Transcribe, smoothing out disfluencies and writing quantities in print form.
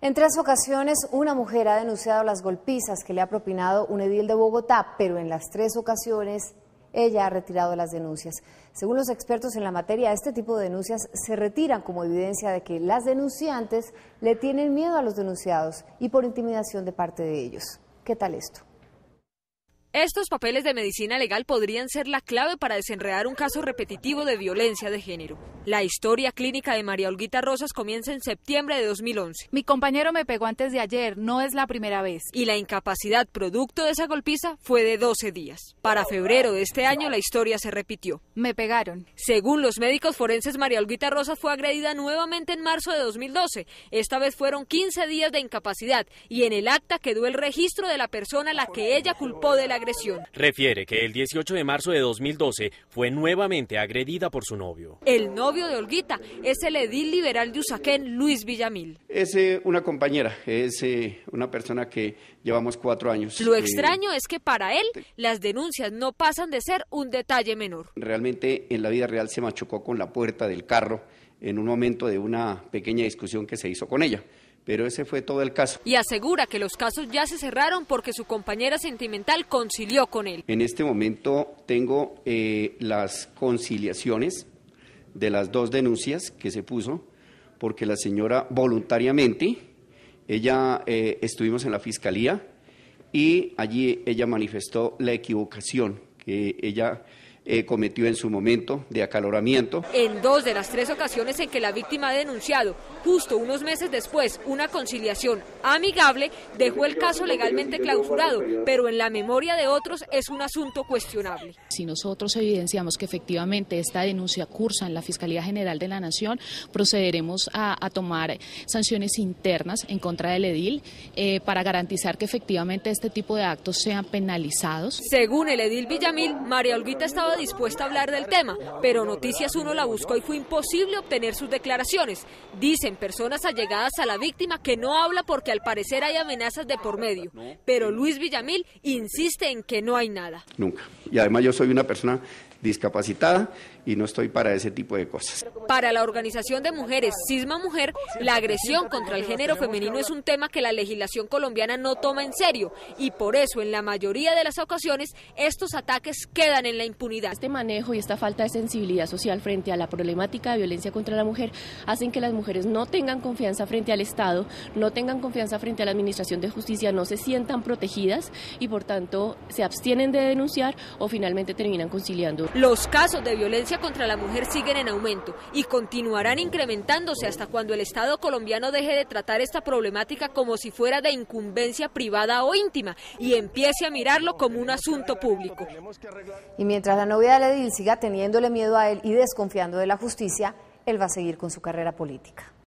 En 3 ocasiones, una mujer ha denunciado las golpizas que le ha propinado un edil de Bogotá, pero en las 3 ocasiones ella ha retirado las denuncias. Según los expertos en la materia, este tipo de denuncias se retiran como evidencia de que las denunciantes le tienen miedo a los denunciados y por intimidación de parte de ellos. ¿Qué tal esto? Estos papeles de medicina legal podrían ser la clave para desenredar un caso repetitivo de violencia de género. La historia clínica de María Olguita Rosas comienza en septiembre de 2011. Mi compañero me pegó antes de ayer, no es la primera vez. Y la incapacidad producto de esa golpiza fue de 12 días. Para febrero de este año la historia se repitió. Me pegaron. Según los médicos forenses, María Olguita Rosas fue agredida nuevamente en marzo de 2012. Esta vez fueron 15 días de incapacidad y en el acta quedó el registro de la persona a la que ella culpó de la agresión. Refiere que el 18 de marzo de 2012 fue nuevamente agredida por su novio. El novio de Olguita es el edil liberal de Usaquén, Luis Villamil. Es una compañera, es una persona que llevamos 4 años. Lo extraño es que para él las denuncias no pasan de ser un detalle menor. Realmente en la vida real se machucó con la puerta del carro en un momento de una pequeña discusión que se hizo con ella. Pero ese fue todo el caso. Y asegura que los casos ya se cerraron porque su compañera sentimental concilió con él. En este momento tengo las conciliaciones de las 2 denuncias que se puso, porque la señora voluntariamente, estuvimos en la fiscalía y allí ella manifestó la equivocación que ella cometió en su momento de acaloramiento. En 2 de las 3 ocasiones en que la víctima ha denunciado, justo unos meses después, una conciliación amigable dejó el caso legalmente clausurado, pero en la memoria de otros es un asunto cuestionable. Si nosotros evidenciamos que efectivamente esta denuncia cursa en la Fiscalía General de la Nación, procederemos a tomar sanciones internas en contra del edil para garantizar que efectivamente este tipo de actos sean penalizados. Según el edil Villamil, María Olguita estaba dispuesta a hablar del tema, pero Noticias 1 la buscó y fue imposible obtener sus declaraciones. Dicen personas allegadas a la víctima que no habla porque al parecer hay amenazas de por medio, pero Luis Villamil insiste en que no hay nada. Nunca. Y además yo soy una persona discapacitada y no estoy para ese tipo de cosas. Para la organización de mujeres Cisma Mujer, la agresión contra el género femenino es un tema que la legislación colombiana no toma en serio y por eso en la mayoría de las ocasiones estos ataques quedan en la impunidad. Este manejo y esta falta de sensibilidad social frente a la problemática de violencia contra la mujer hacen que las mujeres no tengan confianza frente al Estado, no tengan confianza frente a la administración de justicia, no se sientan protegidas y por tanto se abstienen de denunciar o finalmente terminan conciliando. Los casos de violencia contra la mujer siguen en aumento y continuarán incrementándose hasta cuando el Estado colombiano deje de tratar esta problemática como si fuera de incumbencia privada o íntima y empiece a mirarlo como un asunto público. Y mientras la novia del edil siga teniéndole miedo a él y desconfiando de la justicia, él va a seguir con su carrera política.